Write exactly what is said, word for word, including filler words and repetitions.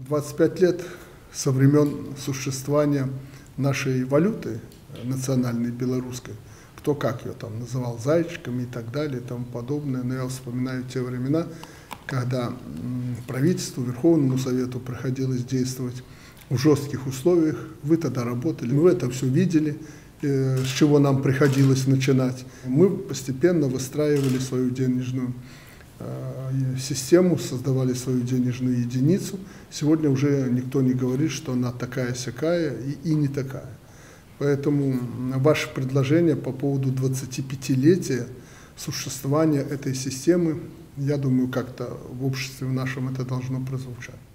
двадцать пять лет со времен существования нашей валюты национальной белорусской, кто как ее там называл, зайчиками и так далее и тому подобное, но я вспоминаю те времена, когда правительству, Верховному Совету приходилось действовать в жестких условиях. Вы тогда работали, вы это все видели, с чего нам приходилось начинать. Мы постепенно выстраивали свою денежную систему, создавали свою денежную единицу. Сегодня уже никто не говорит, что она такая-сякая и, и не такая. Поэтому ваше предложение по поводу двадцатипятилетия существования этой системы, я думаю, как-то в обществе нашем это должно прозвучать.